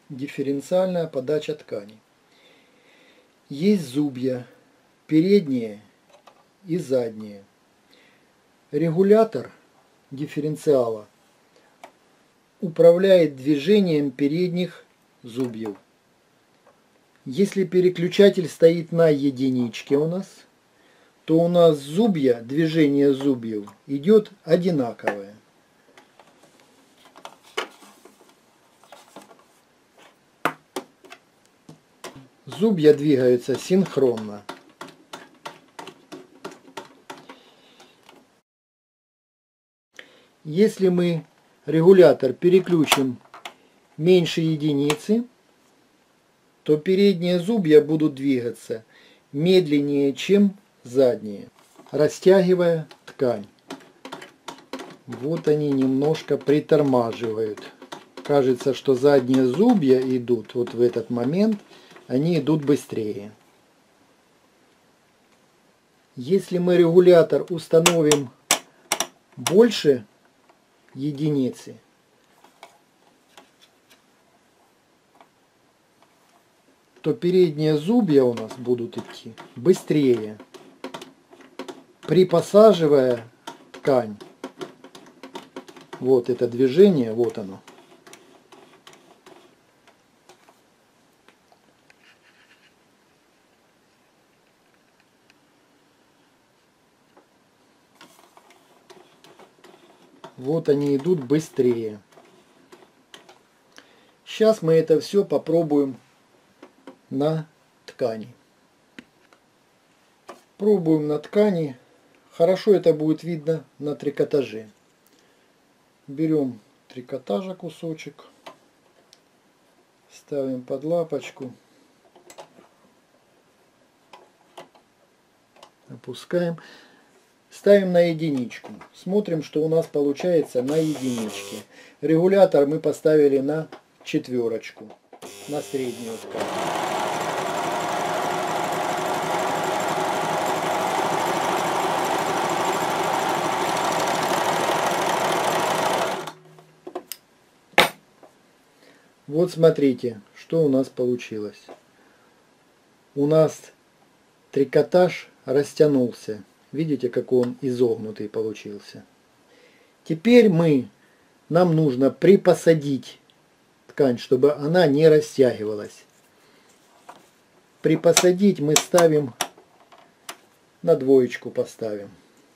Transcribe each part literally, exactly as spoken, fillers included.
Дифференциальная подача ткани. Есть зубья, передние и задние. Регулятор дифференциала управляет движением передних зубьев. Если переключатель стоит на единичке у нас, то у нас зубья, движение зубьев идет одинаковое. Зубья двигаются синхронно. Если мы регулятор переключим меньше единицы, то передние зубья будут двигаться медленнее, чем задние, растягивая ткань. Вот они немножко притормаживают. Кажется, что задние зубья идут вот в этот момент, они идут быстрее. Если мы регулятор установим больше единицы, то передние зубья у нас будут идти быстрее, припосаживая ткань. Вот это движение, вот оно. Вот они идут быстрее. Сейчас мы это все попробуем на ткани. Пробуем на ткани. Хорошо это будет видно на трикотаже. Берем трикотажа кусочек, ставим под лапочку, опускаем. Ставим на единичку. Смотрим, что у нас получается на единичке. Регулятор мы поставили на четверочку, на среднюю ткань. Вот смотрите, что у нас получилось. У нас трикотаж растянулся. Видите, какой он изогнутый получился. Теперь мы, нам нужно припосадить ткань, чтобы она не растягивалась. Припосадить мы ставим, на двоечку поставим.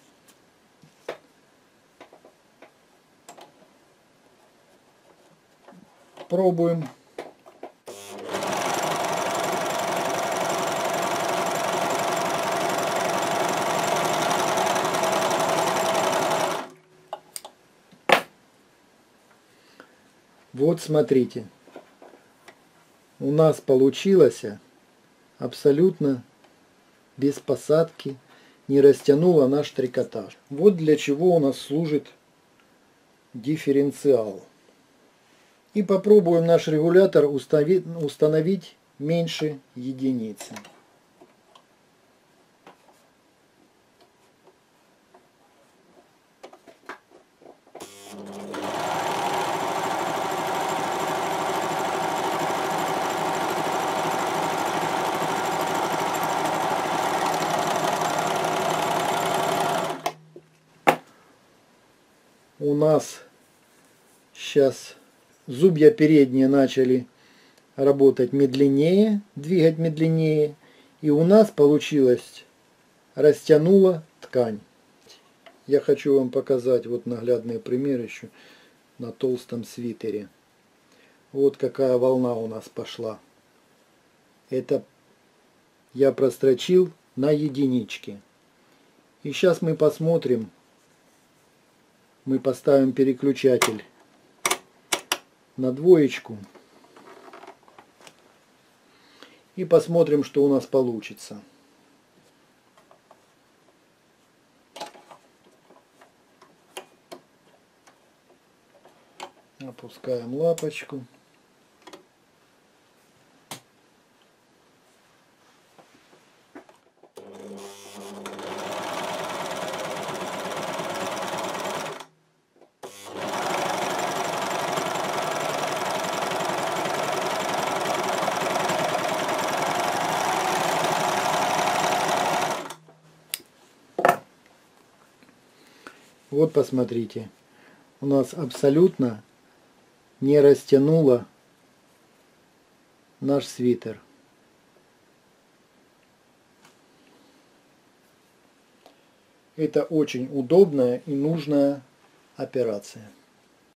Пробуем. Вот смотрите, у нас получилось абсолютно без посадки, не растянуло наш трикотаж. Вот для чего у нас служит дифференциал. И попробуем наш регулятор установить, установить меньше единицы. У нас сейчас зубья передние начали работать медленнее, двигать медленнее. И у нас получилось, растянула ткань. Я хочу вам показать вот наглядный пример еще на толстом свитере. Вот какая волна у нас пошла. Это я прострочил на единичке. И сейчас мы посмотрим. Мы поставим переключатель на двоечку и посмотрим, что у нас получится. Опускаем лапочку. Вот посмотрите, у нас абсолютно не растянуло наш свитер. Это очень удобная и нужная операция.